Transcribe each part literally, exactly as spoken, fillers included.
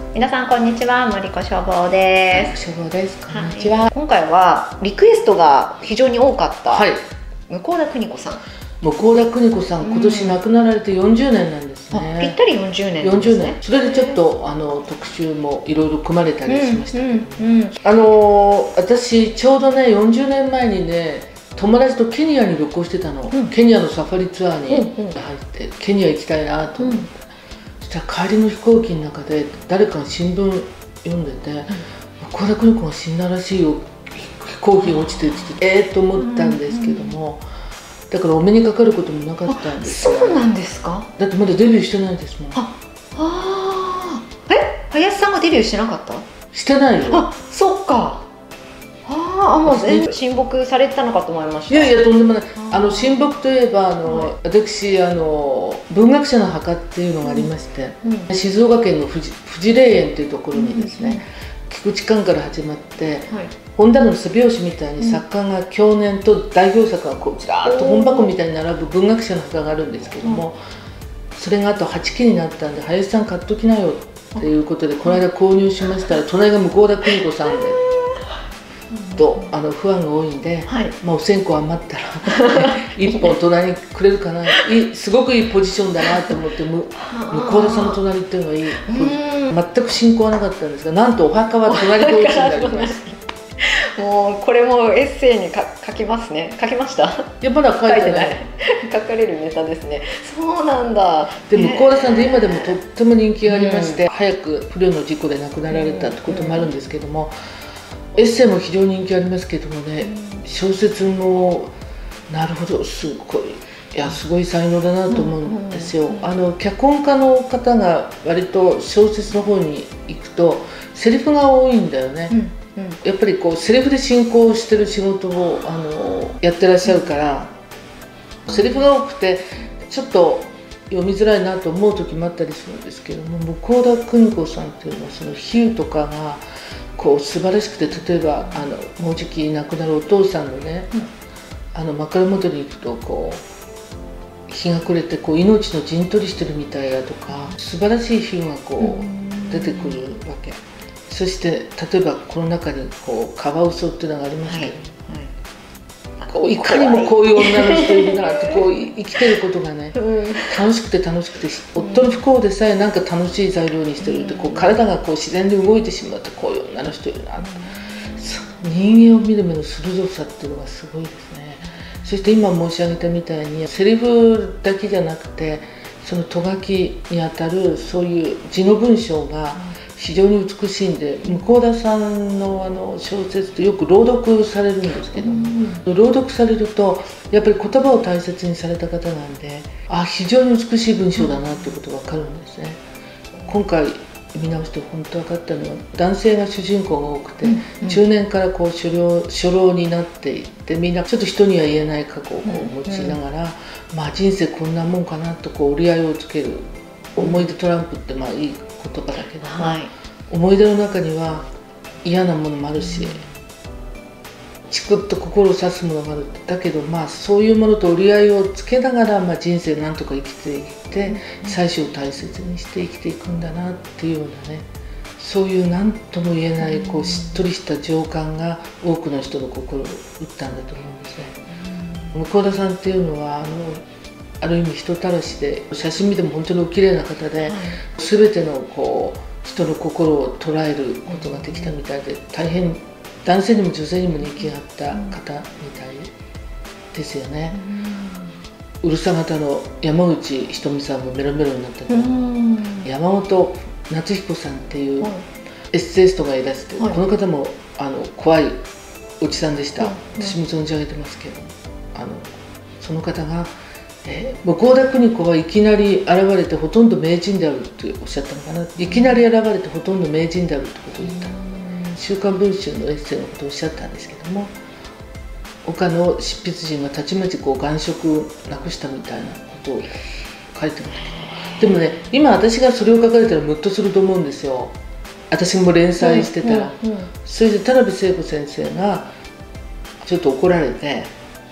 皆さんこんにちは、森子消防です。 消防です。こんにちは、 はい。今回はリクエストが非常に多かった、 はい、 向田邦子さん。 向田邦子さん、今年亡くなられてよんじゅうねんなんですね。 ぴったりよんじゅうねんですね。 よんじゅうねん。それでちょっとあの特集もいろいろ組まれたりしましたけど、 うんうんうん、 あの私ちょうどねよんじゅうねんまえにね友達とケニアに旅行してたの、うん、ケニアのサファリツアーに入って、うんうん、ケニア行きたいなと思って、うん、そしたら帰りの飛行機の中で誰かが新聞読んでて、うん、向田邦子が死んだらしいよ、飛行機が落ちてって言ってええー、と思ったんですけども、うんうん、だからお目にかかることもなかったんですよ。 そうなんですか。 だってまだデビューしてないですもん。 ああ、え、林さんがデビューしてなかった？ してないよ。 あ、そっか。ああ、もう全部親睦されてたのかと思いました。 いやいや、とんでもない。あの親睦といえばあの、はい、私あの文学者の墓っていうのがありまして、うんうん、静岡県の富士、富士霊園っていうところにですね、うんうん、菊池寛から始まって、はい、本棚の背拍子みたいに作家が去年と代表作がこうずらーっと本箱みたいに並ぶ文学者の墓があるんですけども、それがあとはちきになったんで林さん買っときなよっていうことでこの間購入しましたら、隣が向田邦子さんで。とあのファンが多いんで、はい、まあお線香余ったら一本隣にくれるかな、いすごくいいポジションだなと思って向田さんの隣っていうのがいいポジション、全く親交はなかったんですが、なんとお墓は隣同士になりました。 もうこれもエッセイにか書きますね。書きました？いやまだ書いてない。 書かれるネタですね。そうなんだ。 で向田さんで今でもとっても人気がありまして、うん、早く不慮の事故で亡くなられたってこともあるんですけども。エッセイも非常に人気ありますけどもね、うん、小説もなるほどすごい、いやすごい才能だなと思うんですよ。あの脚本家の方が割と小説の方に行くとセリフが多いんだよね、うんうん、やっぱりこうセリフで進行してる仕事をあのやってらっしゃるから、うん、セリフが多くてちょっと読みづらいなと思う時もあったりするんですけども、向田邦子さんっていうのはその比喩とかがこう素晴らしくて、例えばあのもうじき亡くなるお父さんのね、うん、あの枕元に行くとこう日が暮れてこう命の陣取りしてるみたいだとか、素晴らしい比喩がこう出てくるわけ。そして例えばこの中にこうカワウソっていうのがありますけど、はいはい、こういかにもこういう女の人いるなってこう生きてることがね、うん、楽しくて楽しくて、夫の不幸でさえなんか楽しい材料にしてるって、こう体がこう自然で動いてしまってこういう女の人いるなって、うん、人間を見る目の鋭さっていうのがすごいですね。そして今申し上げたみたいにセリフだけじゃなくてそのとがきにあたるそういう字の文章が非常に美しいんで、向田さん の, あの小説ってよく朗読されるんですけど、うん、朗読されるとやっぱり言葉を大切にされた方なんで、あ非常に美しい文章だなってことが分かるんですね。今回見直して本当分かったのは男性が主人公が多くて、うんうん、中年からこう初老、初老になっていってみんなちょっと人には言えない過去をこう持ちながら、うんうん、まあ人生こんなもんかなとこう折り合いをつける思い出トランプってまあいい言葉だけども、はい、思い出の中には嫌なものもあるし、チクッと心を刺すものがある。だけどまあそういうものと折り合いをつけながら、まあ、人生なんとか生きていって最初を大切にして生きていくんだなっていうようなね、そういう何とも言えないこうしっとりした情感が多くの人の心を打ったんだと思うんですね。向田さんっていうのはあのある意味人たらしで、写真見ても本当にお綺麗な方で、はい、全てのこう人の心を捉えることができたみたいで、大変男性にも女性にも人気があった方みたいですよね。うるさ型の山口ひとみさんもメロメロになったけど、山本夏彦さんっていうエッセイストがいらして、はい、この方もあの怖いおじさんでした、はい、私も存じ上げてますけど、あのその方がえー、向田邦子はいきなり現れてほとんど名人であるっておっしゃったのかな。いきなり現れてほとんど名人であるってことを言ったの。週刊文春のエッセイのことをおっしゃったんですけども、他の執筆陣がたちまちこう眼色なくしたみたいなことを書いてました。でもね、今私がそれを書かれたらムッとすると思うんですよ。私も連載してたら、うんうんうん、それで田辺聖子先生がちょっと怒られて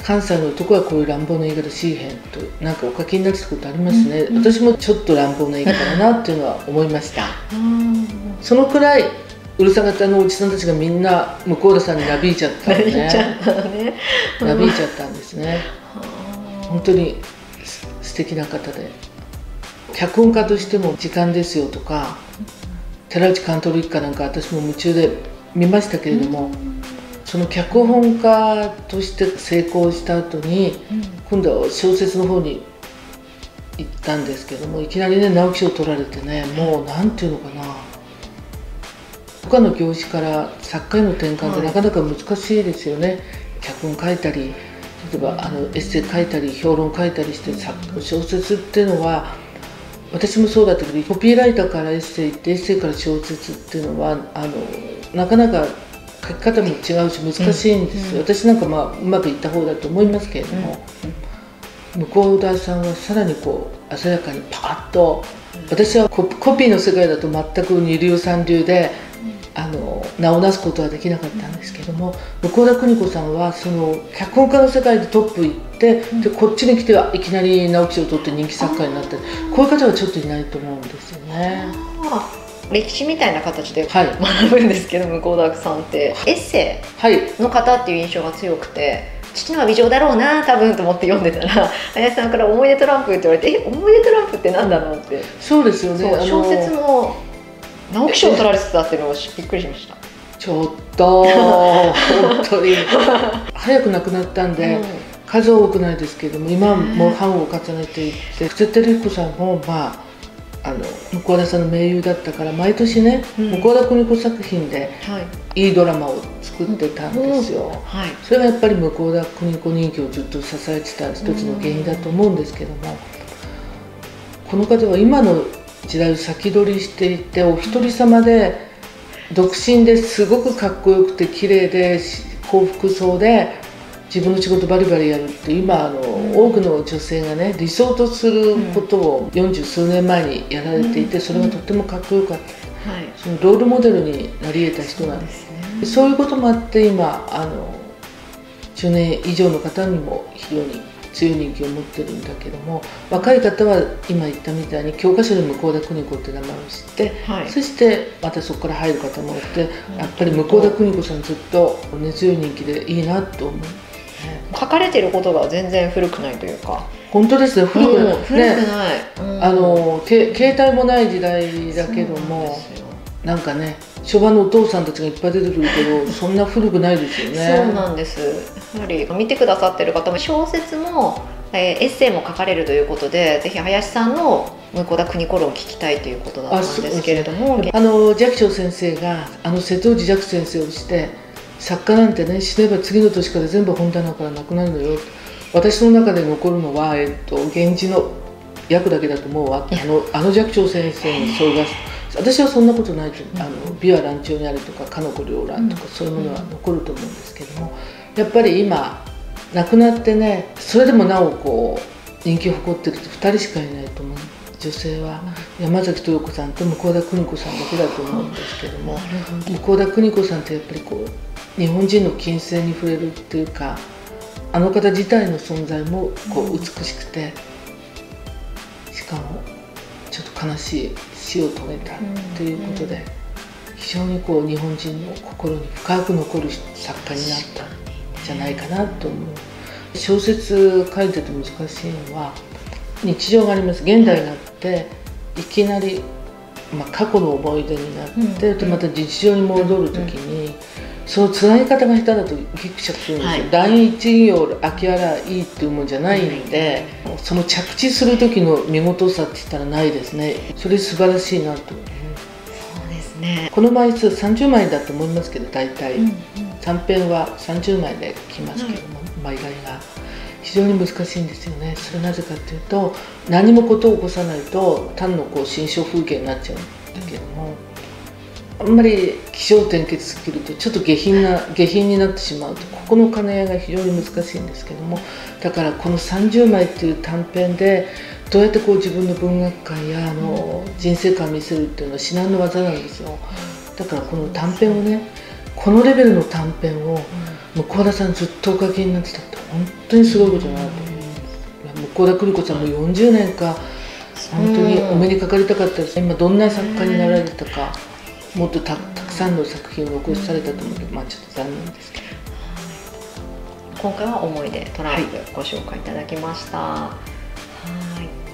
関西の男はこういう乱暴な言い方しへんとなんかお書きになってたことありますね、うんうん、私もちょっと乱暴な言い方だなっていうのは思いましたそのくらいうるさ型のおじさんたちがみんな向田さんになびいちゃったのねなびいちゃったんですね本当に素敵な方で脚本家としても時間ですよとか寺内監督一家なんか私も夢中で見ましたけれども、うん、その脚本家として成功した後に、うん、今度は小説の方に行ったんですけどもいきなりね直木賞取られてねもうなんていうのかな他の業種から作家への転換ってなかなか難しいですよね、はい、脚本書いたり例えばあのエッセイ書いたり評論書いたりして小説っていうのは私もそうだったけどコピーライターからエッセイってエッセイから小説っていうのはあのなかなか書き方も違うし難しいんですよ、うんうん、私なんかまあうまくいった方だと思いますけれども、うんうん、向田さんはさらにこう鮮やかにパーッと、うん、私は コ, コピーの世界だと全く二流三流で、うん、あの名をなすことはできなかったんですけども、うん、向田邦子さんはその脚本家の世界でトップ行って、うん、でこっちに来てはいきなり直木賞を取って人気作家になってこういう方はちょっといないと思うんですよね。 歴史みたいな形で学ぶんですけど、はい、向田さんってエッセイの方っていう印象が強くて、父のは美女だろうな多分と思って読んでたら林さんから思い出トランプって言われてえ思い出トランプって何だろうって。 そうですよね。 小説も直木賞を取られてたっていうのをびっくりしました。 ちょっと本当に早く亡くなったんで、うん、数多くないですけども今も版を重ねていって布施照彦さんもまああの向田さんの盟友だったから毎年ね、うん、向田邦子作品でいいドラマを作ってたんですよ、うんうんはい、それがやっぱり向田邦子人気をずっと支えてた一つの原因だと思うんですけども、うん、この方は今の時代を先取りしていてお一人様で独身ですごくかっこよくて綺麗で幸福そうで自分の仕事バリバリやるって今あの、うん、多くの女性がね理想とすることをよんじゅうすうねんまえにやられていて、うん、それがとってもかっこよかった、うん、そのロールモデルになり得た人なんです、ね、そういうこともあって今あのじゅうねん以上の方にも非常に強い人気を持ってるんだけども若い方は今言ったみたいに教科書で向田邦子って名前を知って、はい、そしてまたそこから入る方もいて、うん、やっぱり向田邦子さんずっと根強い人気でいいなと思う。 書かれてることが全然古くないというか本当ですね古くない、うん、 古くない、 ね、あのけ携帯もない時代だけどもなんかね昭和のお父さんたちがいっぱい出てくるけどそんな古くないですよね。 そうなんです。やはり見てくださってる方も小説も、えー、エッセイも書かれるということでぜひ林さんの向田邦子論を聞きたいということだったんですけれどもあの寂聴先生があの瀬戸内寂先生をして作家なんてね死ねば次の年から全部本棚からなくなるのよ私の中で残るのは、えっと、源氏の役だけだと思うわあのあの寂聴先生のそうが私はそんなことないとあの美は乱調にあるとかかの子両乱とかそういうものは残ると思うんですけどもやっぱり今亡くなってねそれでもなおこう人気を誇ってる人ふたりしかいないと思う女性は山崎豊子さんと向田邦子さんだけだと思うんですけども向田邦子さんってやっぱりこう日本人の金星に触れるっていうかあの方自体の存在もこう美しくてしかもちょっと悲しい死を遂げたということで非常にこう日本人の心に深く残る作家になったんじゃないかなと思う。小説書いてて難しいのは日常があります。現代になっていきなり、まあ、過去の思い出になって、うん、でまた日常に戻る時に、うん、そのつなぎ方が下手だとギクシャクするんですよ、はい、第一行空きあらいいっていうもんじゃないんで、うん、その着地する時の見事さって言ったらないですね。それ素晴らしいなと思う。 そうですね。 この枚数さんじゅうまいだと思いますけど大体、うんうん、短編はさんじゅうまいできますけども、うん、枚替えが非常に難しいんですよね。それなぜかというと何も事を起こさないと単のこう心象風景になっちゃうんだけども、あんまり起承転結すぎるとちょっと下品な下品になってしまうとここの兼ね合いが非常に難しいんですけども、だからこのさんじゅうまいっていう短編でどうやってこう自分の文学観やあの人生観を見せるっていうのは至難の技なんですよ。だからこの短編をねこのレベルの短編を向田さんずっとお書きになってたって本当にすごいことだなと思います。向田邦子さんもよんじゅうねんか本当にお目にかかりたかったです。今どんな作家になられたか、もっと た, たくさんの作品を残されたと思うので、まあ、ちょっと残念ですけど、 今回は思い出トランプご紹介いただきました。はい。